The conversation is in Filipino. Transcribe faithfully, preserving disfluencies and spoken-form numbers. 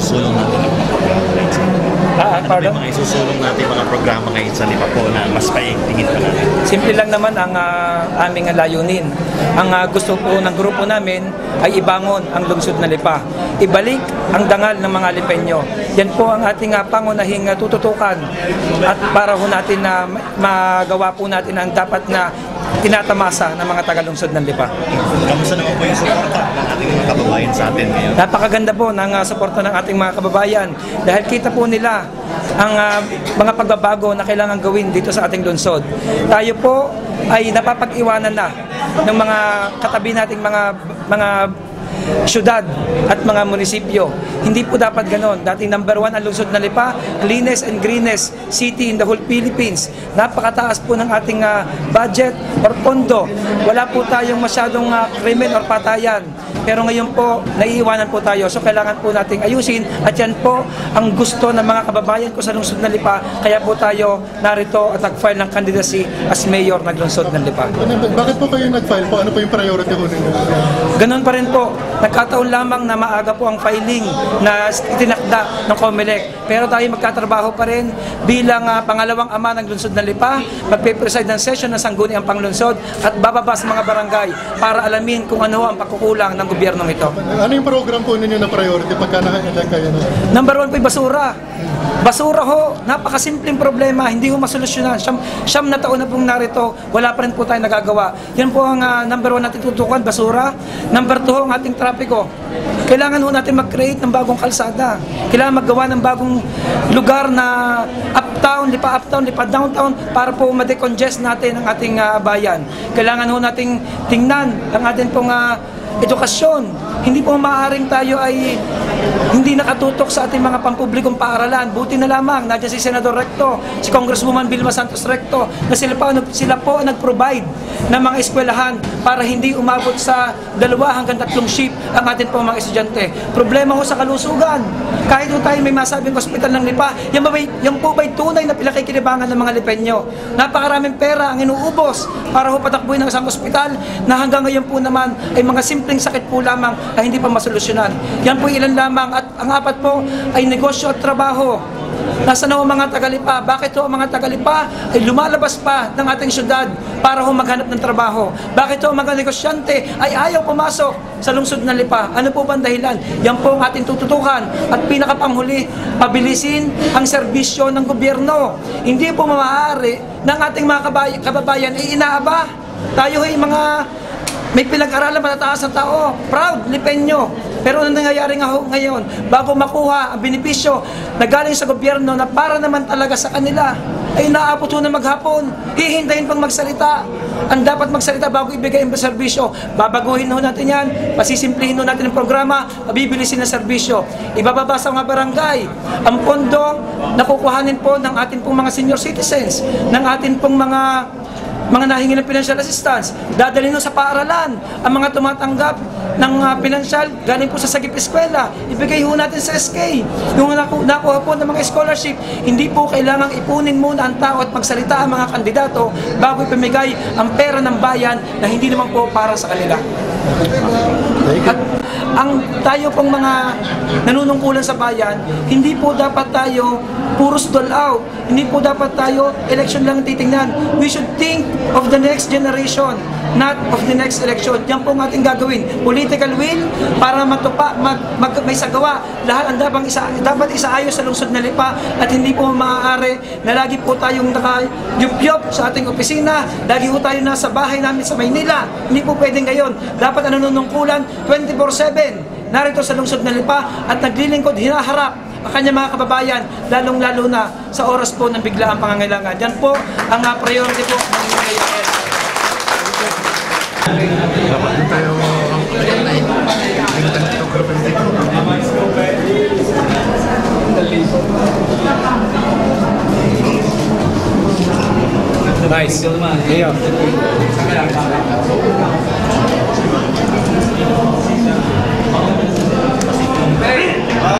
isusulong natin ng mga programa ngayon sa Ah, ano ba yung mga isusulong natin mga programa ngayon sa Lipa po na mas paigtingin pa natin? Simple lang naman ang uh, aming layunin. Ang uh, gusto po ng grupo namin ay ibangon ang lungsod ng Lipa. Ibalik ang dangal ng mga Lipeño. Yan po ang ating uh, pangunahing uh, tututukan at para ho natin na uh, magawa po natin ang dapat na tinatamasa ng mga taga-lungsod ng Lipa. Kamusta naman po yung suporta ng ating mga kababayan sa atin ngayon? Napakaganda po ng uh, suporta ng ating mga kababayan dahil kita po nila ang uh, mga pagbabago na kailangan gawin dito sa ating lungsod. Tayo po ay napapag-iwanan na ng mga katabi nating mga mga syudad at mga munisipyo. Hindi po dapat ganon. Dating number one ang lungsod ng Lipa, cleanest and greenest city in the whole Philippines. Napakataas po ng ating uh, budget or pondo. Wala po tayong masyadong uh, krimen or patayan. Pero ngayon po, naiiwanan po tayo. So kailangan po nating ayusin at yan po ang gusto ng mga kababayan ko sa lungsod ng Lipa. Kaya po tayo narito at nag-file ng candidacy as mayor ng lungsod ng Lipa. Bakit po kayo nag-file po? Ano po yung priority ko ninyo? Ganon pa rin po. Nagkataon lamang na maaga po ang filing na itinakda ng COMELEC. Pero tayo magkatrabaho pa rin bilang uh, pangalawang ama ng lungsod ng Lipa, magpe-preside ng session ng sangguniang panglungsod at bababa sa mga barangay para alamin kung ano ang pagkukulang ng gobyernong ito. Ano yung program po ninyo na priority pagka naka-elect kayo na? Number one po yung basura. Basura ho, napakasimpleng problema, hindi ho masolusyonan. Siyam, siyam na taon na pong narito, wala pa rin po tayo nagagawa. Yan po ang uh, number one natin tutukan, basura. Number two ho, ang ating trapiko. Kailangan ho natin mag-create ng bagong kalsada. Kailangan maggawa ng bagong lugar na uptown, lipa uptown, lipa downtown para po ma-decongest natin ang ating uh, bayan. Kailangan ho nating tingnan ang ating pong uh, edukasyon. Hindi po maaaring tayo ay hindi nakatutok sa ating mga pampublikong paaralan. Buti na lamang, nandiyan si Senador Recto, si Congresswoman Vilma Santos Recto, na sila po, sila po nag-provide ng mga eskwelahan para hindi umabot sa dalawa hanggang tatlong ship ang ating po mga estudyante. Problema ho sa kalusugan. Kahit po tayo may masabing ospital ng Lipa, yan, ba, yan po ba'y tunay na pinakikilibangan ng mga Lipeño? Napakaraming pera ang inuubos para ho patakbuhin ng isang ospital na hanggang ngayon po naman ay mga simpleng sakit po lamang ay hindi pa masolusyonan. Yan po ilan lamang at ang apat po ay negosyo at trabaho. Nasa na ho mga Tagalipa? Bakit ho mga Tagalipa ay lumalabas pa ng ating syudad para ho maghanap ng trabaho? Bakit ho mga negosyante ay ayaw pumasok sa lungsod ng Lipa? Ano po ba ang dahilan? Yan po ang ating tututukan. At pinakapanghuli, pabilisin ang serbisyo ng gobyerno. Hindi po maaari ng ating mga kababayan ay inaaba. Tayo ay mga may pinag-aralan matataas ng tao, proud, Lipeño. Pero ano nangyayari nga ngayon? Bago makuha ang benepisyo na galing sa gobyerno na para naman talaga sa kanila, ay naabot ho na maghapon, hihintayin pang magsalita. Ang dapat magsalita bago ibigay ang serbisyo. Babaguhin ho natin yan, pasisimplihin ho natin ang programa, mabibilisin ang serbisyo. Ibababa sa mga barangay ang pondo na kukuhanin po ng ating pong mga senior citizens, ng ating pong mga mga nahingi ng financial assistance, dadalhin sa paaralan ang mga tumatanggap ng uh, financial galing po sa Sagip Eskwela, ibigay ho natin sa S K. Yung naku nakuha po ng mga scholarship, hindi po kailangang ipunin muna ang tao at magsalita ang mga kandidato bago ipamigay ang pera ng bayan na hindi naman po para sa kanila. At ang tayo pong mga nanunungkulan sa bayan, hindi po dapat tayo puros dole out. Hindi po dapat tayo election lang titingnan. We should think of the next generation, not of the next election. Yan po ang ating gagawin. Political will para matupa, mag, mag, may sagawa. Lahat ang dapat, isa, dapat isaayos sa lungsod ng Lipa at hindi po maaari na lagi po tayong nakayup-yup sa ating opisina. Lagi po tayo nasa bahay namin sa Maynila. Hindi po pwedeng gayon. Dapat ang nanunungkulan twenty-four seven narito sa lungsod ng Lipa at naglilingkod, hinaharap ang kanyang mga kababayan, lalong-lalo na sa oras po ng biglaang pangangailangan. Yan po ang uh, priority po ng Mayor Eric. Dapat din tayo nice. Yeah.